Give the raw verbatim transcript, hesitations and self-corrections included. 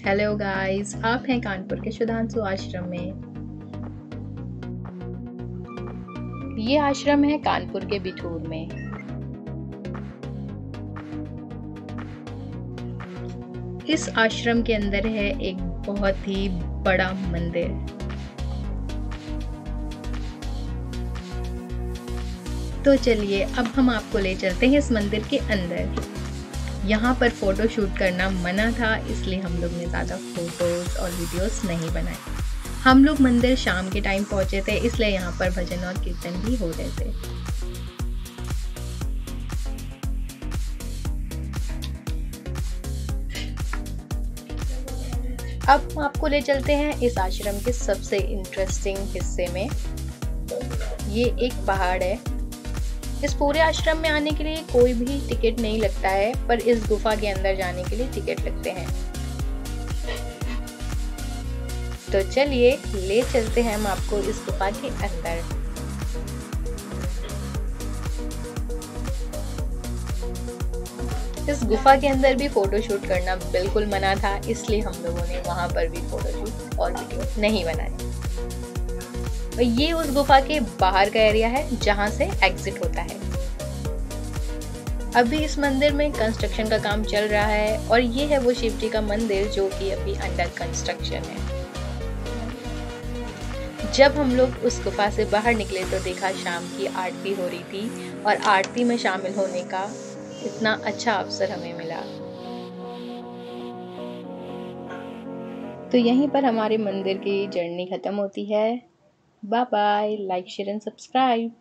Hello guys, आप हैं कानपुर के सुधांशु आश्रम में। ये आश्रम है कानपुर के बिठूर में। इस आश्रम के अंदर है एक बहुत ही बड़ा मंदिर। तो चलिए अब हम आपको ले चलते हैं इस मंदिर के अंदर। यहाँ पर फोटो शूट करना मना था, इसलिए हम लोग ने ज़्यादा फोटोज और वीडियोस नहीं बनाए। हम लोग मंदिर शाम के टाइम पहुँचे थे, इसलिए यहाँ पर भजन और कीर्तन भी हो रहे थे। अब हम आपको ले चलते हैं इस आश्रम के सबसे इंटरेस्टिंग हिस्से में। ये एक पहाड़ है। इस पूरे आश्रम में आने के लिए कोई भी टिकट नहीं लगता है, पर इस गुफा के अंदर जाने के लिए टिकट लगते हैं। तो चलिए ले चलते हैं हम आपको इस गुफा के अंदर। इस गुफा के अंदर भी फोटो शूट करना बिल्कुल मना था, इसलिए हम लोगों ने वहां पर भी फोटो शूट और वीडियो नहीं बनाए। और ये उस गुफा के बाहर का एरिया है जहां से एग्जिट होता है। अभी इस मंदिर में कंस्ट्रक्शन का काम चल रहा है और ये है वो शिव जी का मंदिर जो कि अभी अंडर कंस्ट्रक्शन है। जब हम लोग उस गुफा से बाहर निकले तो देखा शाम की आरती हो रही थी और आरती में शामिल होने का इतना अच्छा अवसर हमें मिला। तो यहीं पर हमारे मंदिर की जर्नी खत्म होती है। Bye bye, like share and subscribe.